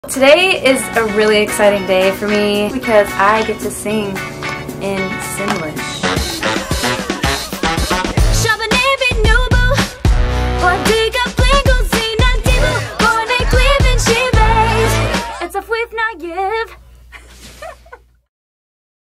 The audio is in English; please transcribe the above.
Today is a really exciting day for me because I get to sing in Simlish.